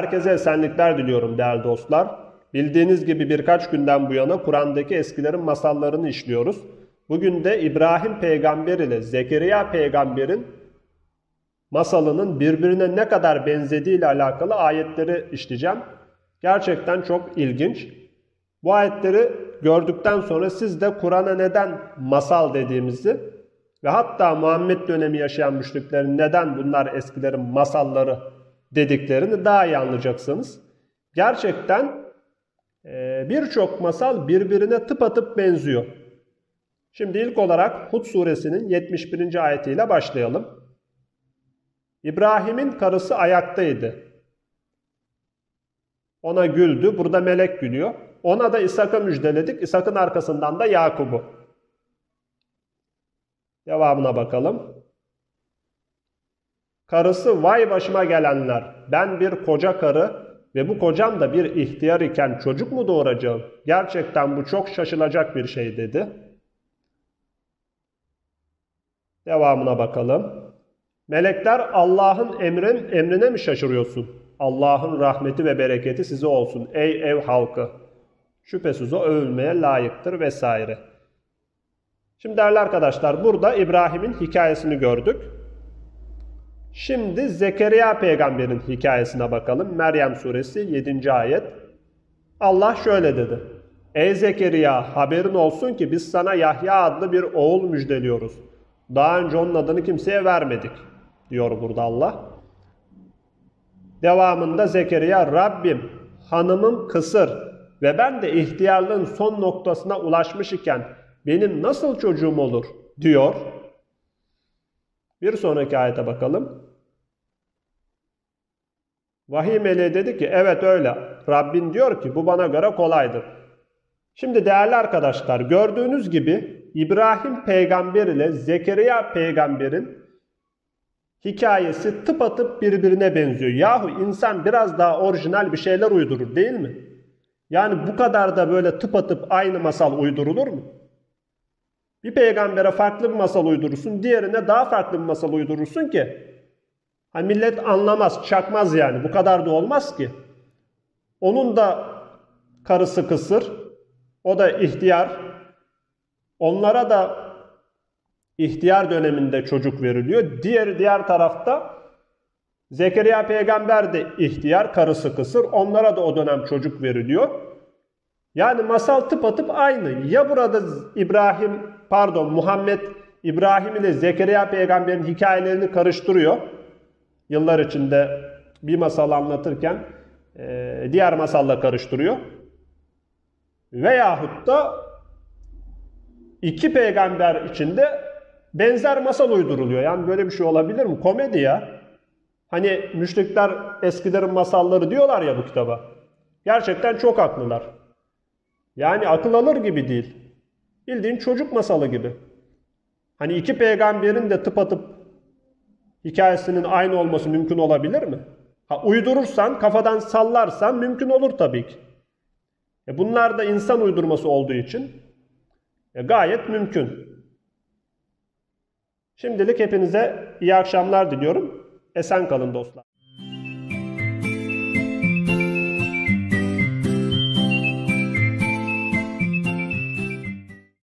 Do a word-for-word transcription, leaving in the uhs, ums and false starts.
Herkese esenlikler diliyorum değerli dostlar. Bildiğiniz gibi birkaç günden bu yana Kur'an'daki eskilerin masallarını işliyoruz. Bugün de İbrahim peygamber ile Zekeriya peygamberin masalının birbirine ne kadar benzediği ile alakalı ayetleri işleyeceğim. Gerçekten çok ilginç. Bu ayetleri gördükten sonra siz de Kur'an'a neden masal dediğimizi ve hatta Muhammed dönemi yaşayan müşriklerin neden bunlar eskilerin masalları dediklerini daha iyi anlayacaksınız. Gerçekten e, birçok masal birbirine tıpatıp benziyor. Şimdi ilk olarak Hud suresinin yetmiş birinci ayetiyle başlayalım. İbrahim'in karısı ayaktaydı. Ona güldü. Burada melek gülüyor. Ona da İshak'a müjdeledik. İshak'ın arkasından da Yakub'u. Devamına bakalım. Karısı vay başıma gelenler. Ben bir koca karı ve bu kocam da bir ihtiyar iken çocuk mu doğuracağım? Gerçekten bu çok şaşılacak bir şey dedi. Devamına bakalım. Melekler Allah'ın emrin, emrine mi şaşırıyorsun? Allah'ın rahmeti ve bereketi size olsun ey ev halkı. Şüphesiz o övülmeye layıktır vesaire. Şimdi değerli arkadaşlar burada İbrahim'in hikayesini gördük. Şimdi Zekeriya peygamberin hikayesine bakalım. Meryem suresi yedinci ayet. Allah şöyle dedi. Ey Zekeriya haberin olsun ki biz sana Yahya adlı bir oğul müjdeliyoruz. Daha önce onun adını kimseye vermedik diyor burada Allah. Devamında Zekeriya Rabbim hanımım kısır ve ben de ihtiyarlığın son noktasına ulaşmış iken benim nasıl çocuğum olur diyor. Bir sonraki ayete bakalım. Vahiy meleği dedi ki evet öyle. Rabbin diyor ki bu bana göre kolaydır. Şimdi değerli arkadaşlar gördüğünüz gibi İbrahim peygamber ile Zekeriya peygamberin hikayesi tıpatıp birbirine benziyor. Yahu insan biraz daha orijinal bir şeyler uydurur değil mi? Yani bu kadar da böyle tıpatıp aynı masal uydurulur mu? Bir peygambere farklı bir masal uydurursun, diğerine daha farklı bir masal uydurursun ki hani millet anlamaz, çakmaz yani. Bu kadar da olmaz ki. Onun da karısı kısır, o da ihtiyar. Onlara da ihtiyar döneminde çocuk veriliyor. Diğer diğer tarafta Zekeriya peygamber de ihtiyar, karısı kısır. Onlara da o dönem çocuk veriliyor. Yani masal tıpatıp aynı. Ya burada İbrahim, pardon Muhammed İbrahim ile Zekeriya peygamberin hikayelerini karıştırıyor. Yıllar içinde bir masal anlatırken e, diğer masalla karıştırıyor. Veyahut da iki peygamber içinde benzer masal uyduruluyor. Yani böyle bir şey olabilir mi? Komedi ya. Hani müşrikler eskilerin masalları diyorlar ya bu kitaba. Gerçekten çok haklılar. Yani akıl alır gibi değil. Bildiğin çocuk masalı gibi. Hani iki peygamberin de tıpatıp hikayesinin aynı olması mümkün olabilir mi? Ha, uydurursan, kafadan sallarsan mümkün olur tabii ki. E bunlar da insan uydurması olduğu için e gayet mümkün. Şimdilik hepinize iyi akşamlar diliyorum. Esen kalın dostlar.